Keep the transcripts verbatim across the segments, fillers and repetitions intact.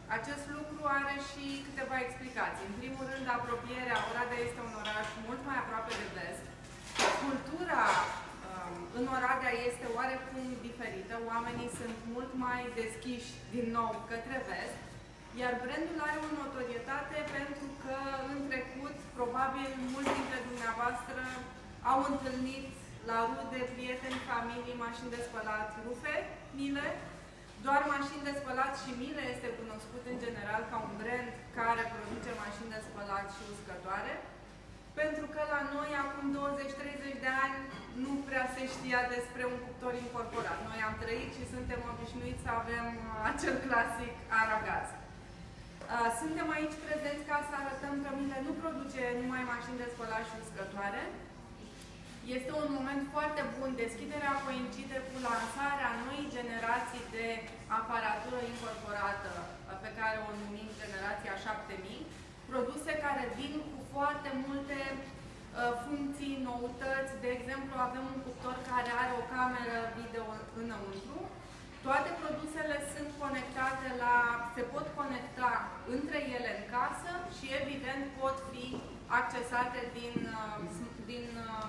Acest lucru are și câteva explicații. În primul rând, apropierea. Oradea este un oraș mult mai aproape de vest. Cultura um, în Oradea este oarecum diferită. Oamenii sunt mult mai deschiși din nou către vest. Iar brandul are o notorietate pentru că în trecut, probabil, mulți dintre dumneavoastră au întâlnit la rude, prieteni, familii, mașini de spălat rufe, Miele. Doar mașini de spălat și Miele este cunoscut în general ca un brand care produce mașini de spălat și uscătoare. Pentru că la noi, acum douăzeci treizeci de ani, nu prea se știa despre un cuptor incorporat. Noi am trăit și suntem obișnuiți să avem acel clasic aragaz. Suntem aici prezenți ca să arătăm că Miele nu produce numai mașini de spălat și uscătoare. Este un moment foarte bun. Deschiderea coincide cu lansarea noii generații de aparatură incorporată, pe care o numim generația șapte mii, produse care vin cu foarte multe uh, funcții, noutăți. De exemplu, avem un cuptor care are o cameră video înăuntru. Toate produsele sunt conectate la, se pot conecta între ele în casă și, evident, pot fi accesate din, din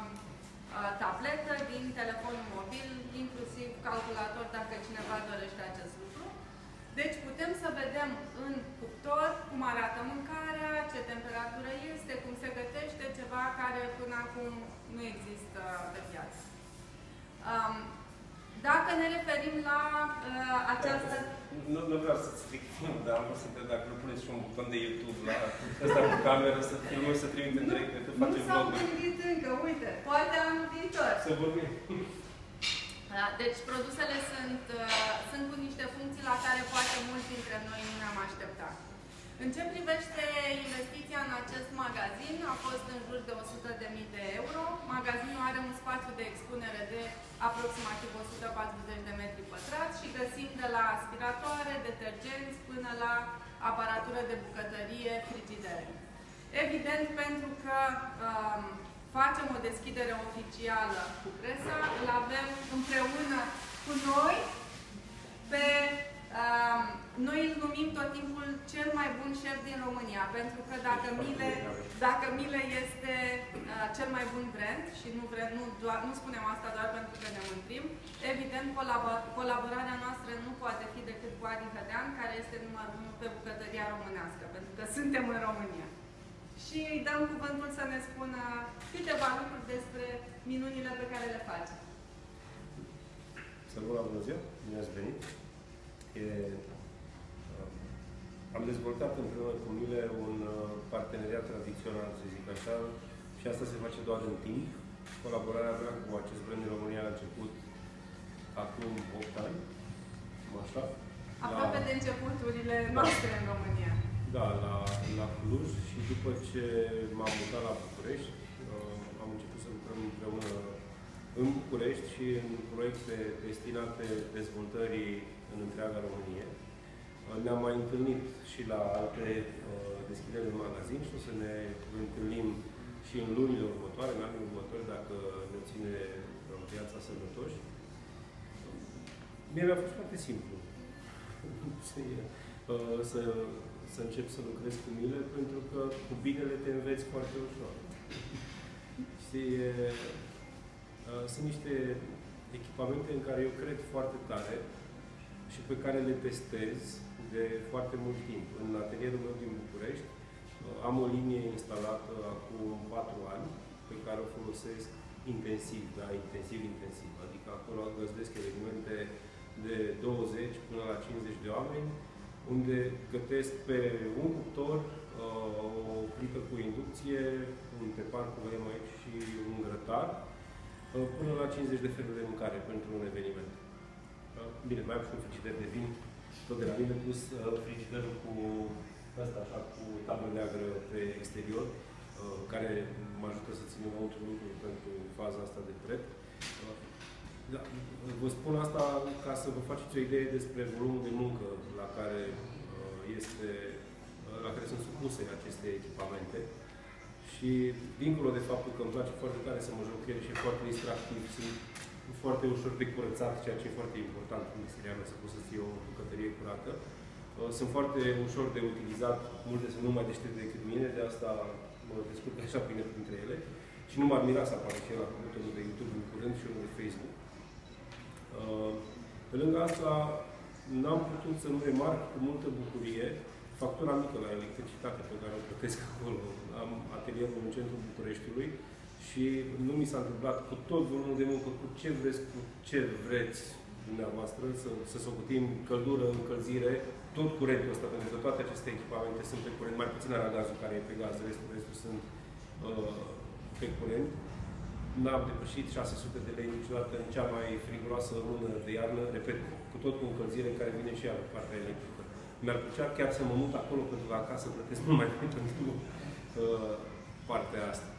tabletă, din telefonul mobil, inclusiv calculator, dacă cineva dorește acest lucru. Deci putem să vedem în cuptor cum arată mâncarea, ce temperatură este, cum se gătește, ceva care până acum nu există pe piață. Um, Dacă ne referim la uh, această... Nu, nu vreau să-ți stric filmul, dar am vrut să te dacă nu puneți și un buton de YouTube la ăsta cu cameră, să filmăm, să trimitem direct, că facem vloguri. Nu s-au gândit încă, uite, poate anul viitor. Să vorbim. Da, deci produsele sunt, uh, sunt cu niște funcții la care poate mulți dintre noi nu ne-am așteptat. În ce privește investiția în acest magazin, a fost în jur de o sută de mii de euro. Magazinul are un spațiu de expunere de aproximativ o sută patruzeci de metri pătrați și găsim de la aspiratoare, detergenți, până la aparatură de bucătărie, frigidere. Evident, pentru că um, facem o deschidere oficială cu presa, îl avem împreună cu noi pe... Uh, noi îl numim tot timpul cel mai bun șef din România, pentru că dacă Miele, dacă Miele este uh, cel mai bun brand, și nu, vrem, nu, doar, nu spunem asta doar pentru că ne mândrim, evident colabor colaborarea noastră nu poate fi decât cu Adi Hădean, care este numărul unu pe bucătăria românească, pentru că suntem în România. Și îi dăm cuvântul să ne spună câteva lucruri despre minunile pe care le face. Să vă la bună ziua, bine ați venit! E, am dezvoltat împreună cu Miele un parteneriat tradițional, să zic așa, și asta se face doar în timp. Colaborarea mea cu acest brand în România a început acum opt ani, așa. Aproape la... de începuturile noastre în România. Da, la, la Cluj, și după ce m-am mutat la București, am început să lucrăm împreună în București și în proiecte destinate dezvoltării în întreaga Românie. Ne-am mai întâlnit și la alte uh, deschideri de magazin și o să ne întâlnim și în lunile următoare, în anii următori, dacă ne ține viața sănătoși. Mie mi-a fost foarte simplu să, uh, să, să încep să lucrez cu Miele, pentru că cu binele te înveți foarte ușor. Și, uh, sunt niște echipamente în care eu cred foarte tare și pe care le testez de foarte mult timp. În atelierul meu din București am o linie instalată acum patru ani, pe care o folosesc intensiv, da, intensiv, intensiv. Adică acolo găzdesc evenimente de douăzeci până la cincizeci de oameni, unde gătesc pe un cuptor, o plită cu inducție, un tepar, cum vedem aici, și un grătar, până la cincizeci de feluri de mâncare pentru un eveniment. Bine, mai am și un frigider de vin, tot de la mine, plus uh, frigiderul cu asta, așa, cu tablă neagră pe exterior, uh, care mă ajută să țin înăuntru lucruri pentru faza asta de prep. Uh, da, vă spun asta ca să vă faceți o idee despre volumul de muncă la care, uh, este, uh, la care sunt supuse aceste echipamente. Și, dincolo de faptul că îmi place foarte tare să mă joc ele și e foarte distractiv, sunt foarte ușor de curățat, ceea ce e foarte important în meseria mea, să poți să ții o bucătărie curată. Sunt foarte ușor de utilizat, multe sunt mult mai deștepte decât mine, de asta mă descurc așa bine printre ele. Și nu m-ar mira să apară și el la contul de YouTube în curând și unul de Facebook. Pe lângă asta, n-am putut să nu remarc cu multă bucurie factura mică la electricitate pe care o plătesc acolo. Am atelierul în centrul Bucureștiului și nu mi s-a întâmplat cu tot volumul de muncă, cu ce vreți, cu ce vreți dumneavoastră, să, să socotim căldură, încălzire, tot curentul ăsta, pentru că toate aceste echipamente sunt pe curent, mai puțin aragazul care e pe gaz, restul, restul sunt uh, pe curent. N-am depășit șase sute de lei niciodată în cea mai friguroasă lună de iarnă, repet, cu tot cu încălzire care vine și ea pe partea electrică. Mi-ar plăcea chiar să mă mut acolo, pentru că acasă plătesc mult mai mult pentru uh, partea asta.